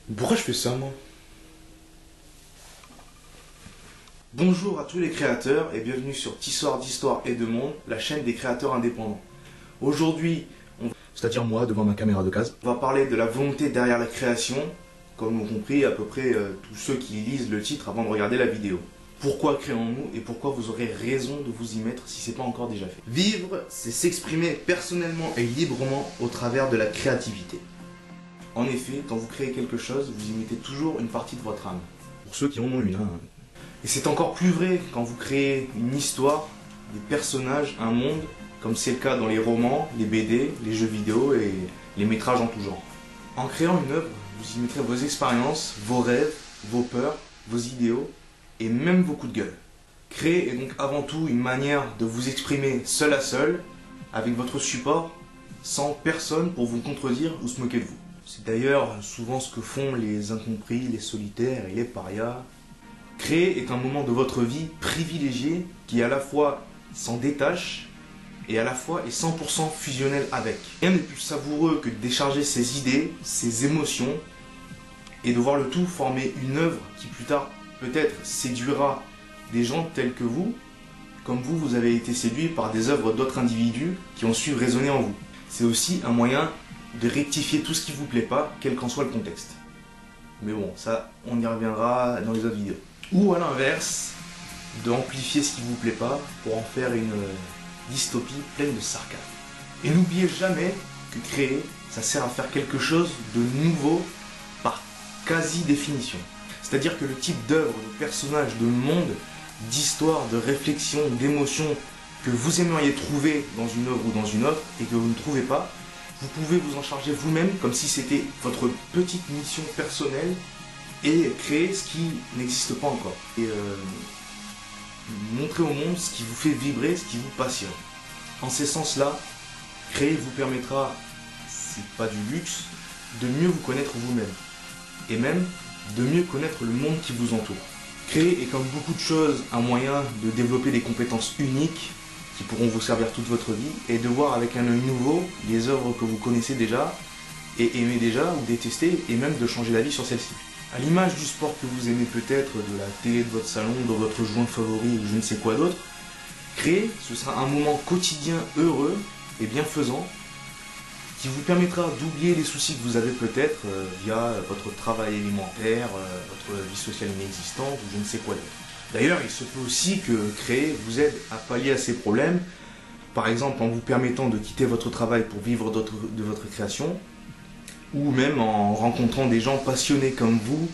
Pourquoi je fais ça, moi? Bonjour à tous les créateurs et bienvenue sur Tissoir d'Histoire et de Monde, la chaîne des créateurs indépendants. Aujourd'hui, C'est-à-dire moi, devant ma caméra de case. on va parler de la volonté derrière la création, comme l'ont compris à peu près tous ceux qui lisent le titre avant de regarder la vidéo. Pourquoi créons-nous et pourquoi vous aurez raison de vous y mettre si c'est pas encore déjà fait. Vivre, c'est s'exprimer personnellement et librement au travers de la créativité. En effet, quand vous créez quelque chose, vous y mettez toujours une partie de votre âme. Pour ceux qui en ont une, hein. Et c'est encore plus vrai quand vous créez une histoire, des personnages, un monde, comme c'est le cas dans les romans, les BD, les jeux vidéo et les métrages en tout genre. En créant une œuvre, vous y mettrez vos expériences, vos rêves, vos peurs, vos idéaux et même vos coups de gueule. Créer est donc avant tout une manière de vous exprimer seul à seul, avec votre support, sans personne pour vous contredire ou se moquer de vous. C'est d'ailleurs souvent ce que font les incompris, les solitaires et les parias. Créer est un moment de votre vie privilégié qui à la fois s'en détache et à la fois est 100% fusionnel avec. Rien n'est plus savoureux que de décharger ses idées, ses émotions et de voir le tout former une œuvre qui plus tard peut-être séduira des gens tels que vous, comme vous avez été séduit par des œuvres d'autres individus qui ont su résonner en vous. C'est aussi un moyen de rectifier tout ce qui vous plaît pas, quel qu'en soit le contexte. Mais bon, ça, on y reviendra dans les autres vidéos. Ou à l'inverse, de amplifier ce qui vous plaît pas pour en faire une dystopie pleine de sarcasme. Et n'oubliez jamais que créer, ça sert à faire quelque chose de nouveau par quasi-définition. C'est-à-dire que le type d'œuvre, de personnage, de monde, d'histoire, de réflexion, d'émotion que vous aimeriez trouver dans une œuvre ou dans une autre et que vous ne trouvez pas, vous pouvez vous en charger vous-même comme si c'était votre petite mission personnelle et créer ce qui n'existe pas encore. Et montrer au monde ce qui vous fait vibrer, ce qui vous passionne. En ces sens-là, créer vous permettra, c'est pas du luxe, de mieux vous connaître vous-même. Et même de mieux connaître le monde qui vous entoure. Créer est comme beaucoup de choses un moyen de développer des compétences uniques qui pourront vous servir toute votre vie et de voir avec un œil nouveau les œuvres que vous connaissez déjà et aimez déjà ou détestez et même de changer d'avis sur celles-ci. À l'image du sport que vous aimez peut-être, de la télé de votre salon, de votre joint favori ou je ne sais quoi d'autre, créer, ce sera un moment quotidien heureux et bienfaisant qui vous permettra d'oublier les soucis que vous avez peut-être via votre travail alimentaire, votre vie sociale inexistante ou je ne sais quoi d'autre. D'ailleurs, il se peut aussi que créer vous aide à pallier à ces problèmes, par exemple en vous permettant de quitter votre travail pour vivre de votre création, ou même en rencontrant des gens passionnés comme vous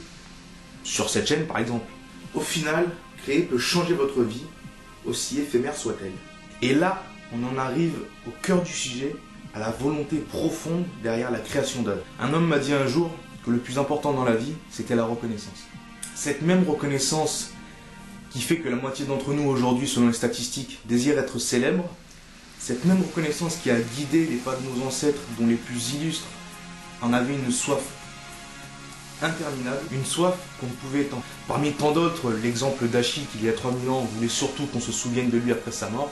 sur cette chaîne par exemple. Au final, créer peut changer votre vie, aussi éphémère soit-elle. Et là, on en arrive au cœur du sujet, à la volonté profonde derrière la création d'œuvres. Un homme m'a dit un jour que le plus important dans la vie, c'était la reconnaissance. Cette même reconnaissance qui fait que la moitié d'entre nous aujourd'hui, selon les statistiques, désirent être célèbres, cette même reconnaissance qui a guidé les pas de nos ancêtres, dont les plus illustres en avaient une soif interminable, une soif qu'on ne pouvait étendre. Parmi tant d'autres, l'exemple d'Achille qui il y a 3000 ans voulait surtout qu'on se souvienne de lui après sa mort,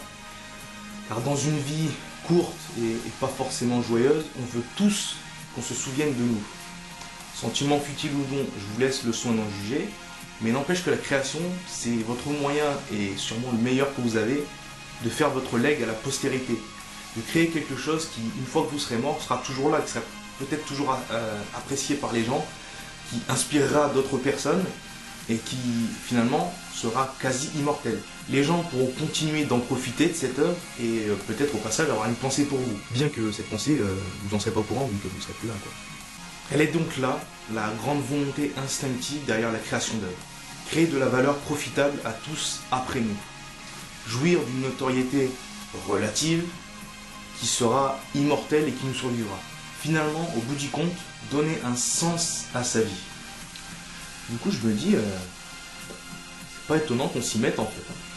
car dans une vie courte et pas forcément joyeuse, on veut tous qu'on se souvienne de nous. Sentiment futile ou non, je vous laisse le soin d'en juger, mais n'empêche que la création, c'est votre moyen, et sûrement le meilleur que vous avez, de faire votre legs à la postérité. De créer quelque chose qui, une fois que vous serez mort, sera toujours là, qui sera peut-être toujours apprécié par les gens, qui inspirera d'autres personnes, et qui, finalement, sera quasi immortel. Les gens pourront continuer d'en profiter de cette œuvre, et peut-être au passage avoir une pensée pour vous. Bien que cette pensée, vous n'en serez pas au courant vu que vous ne serez plus là, quoi. Elle est donc là, la grande volonté instinctive derrière la création d'œuvres. Créer de la valeur profitable à tous après nous. Jouir d'une notoriété relative qui sera immortelle et qui nous survivra. Finalement, au bout du compte, donner un sens à sa vie. Du coup, je me dis, c'est pas étonnant qu'on s'y mette en fait.